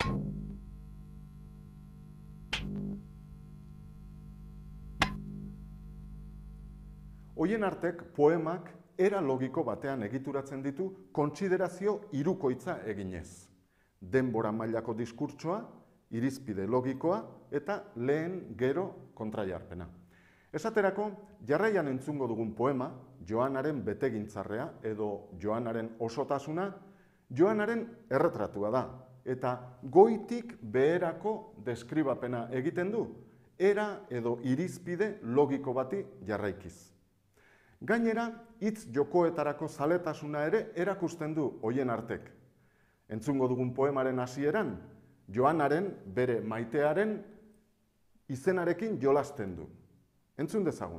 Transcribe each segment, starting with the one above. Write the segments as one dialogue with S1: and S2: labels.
S1: Oienartek poemak era logiko batean egituratzen ditu kontsiderazio hirukoitza eginez. Denbora mailako diskurtsoa, irizpide logikoa eta lehen gero kontrajarpena. Esaterako, jarraian entzungo dugun poema, Joanaren betegintzarrea edo Joanaren osotasuna, Joanaren erretratua da, eta goitik beherako deskribapena egiten du, era edo irizpide logiko bati jarraikiz. Gainera, hitz jokoetarako zaletasuna ere erakusten du Oienartek. Entzungo dugun poemaren hasieran, Joanaren bere maitearen izenarekin jolasten du. Entzun dezagun.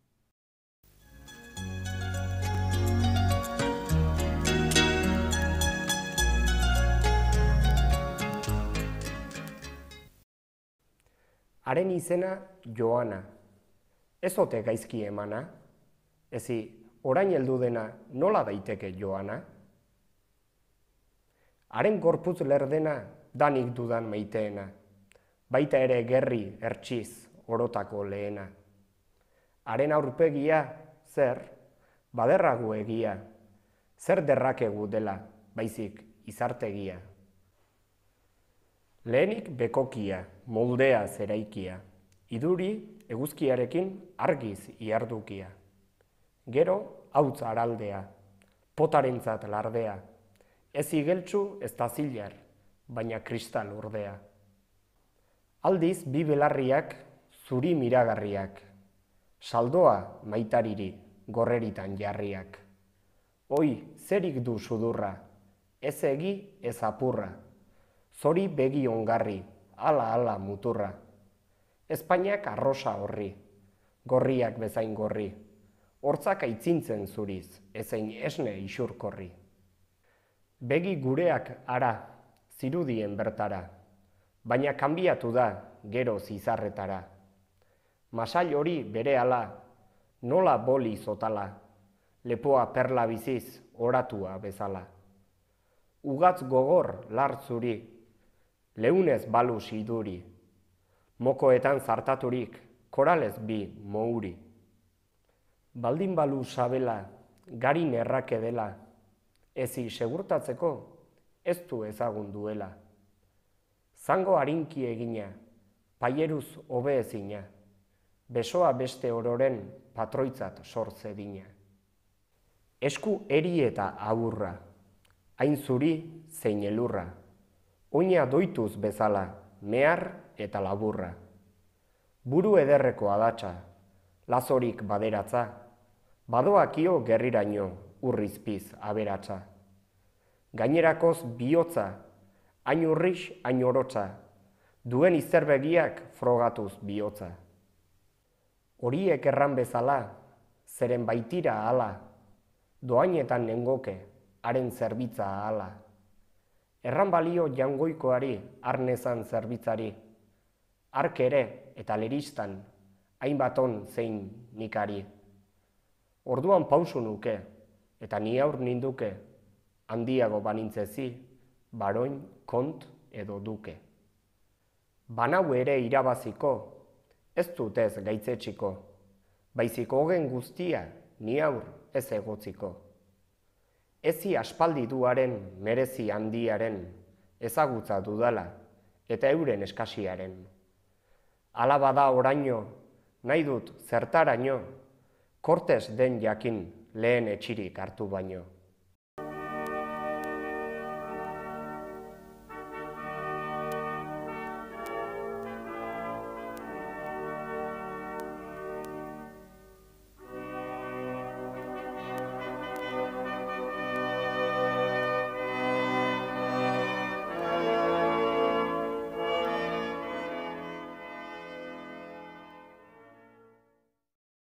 S2: Haren izena Joana. Ez ote gaizki emana? Ezi, orain heldu dena nola daiteke Joana? Haren gorputz lerdena danik dudan maiteena, baita ere gerri ertsiz orotako lehena. Haren aurpegia, zer, baderragu egia, zer derrakegu dela, baizik izartegia. Lehenik bekokia, moldea zeraikia, iduri eguzkiarekin argiz iardukia. Gero, hautz araldea, potarentzat lardea, ez igeltsu ez da zilar, baina kristal urdea. Aldiz, bi belarriak, zuri miragarriak, saldoa maitariri, gorreritan jarriak. Oi, zerik du sudurra, ez egi ez apurra, zori begi ongarri, ala muturra. Espainak arrosa horri, gorriak bezain gorri, hortzak aitzintzen zuriz, ezein esne isurkorri. Begi gureak ara, zirudien bertara, baina kanbiatu da gero zizarretara. Masail hori berehala, nola boli zotala, lepoa perla biziz oratua bezala. Ugatz gogor lar zuri, leunez balu siduri, mokoetan zartaturik, koralez bi mouri. Baldin balu sabela, garin errake dela, ezi segurtatzeko ez du ezagun duela. Zango harinki egina, paieruz hobe ezina, besoa beste ororen patroitzat sortzedina. Esku eri eta aurra, hain zuri zein elurra, oina doituz bezala, mehar eta laburra. Buru ederreko adatsa, lazorik baderatza, badoakio gerriraino urrizpiz aberatsa. Gainerakoz bihotza, hain urrix, hain orotza, duen izerbegiak frogatuz bihotza. Horiek erran bezala, zeren baitira ahala, doainetan nengoke, haren zerbitza ahala. Erran balio jangoikoari, arnezan zerbitzari, ark ere eta leristan, hainbaton zein nikari. Orduan pausu nuke, eta ni aur ninduke, handiago banintzezi, baroin, kont edo duke. Banau ere irabaziko, ez dut ez gaitzetxiko, baizik hogen guztia ni aur ez egotziko. Ezi aspaldi duaren merezi handiaren, ezagutza dudala, eta euren eskasiaren. Hala bada oraino, nahi dut zertaraino, kortes den jakin lehen etxirik hartu baino.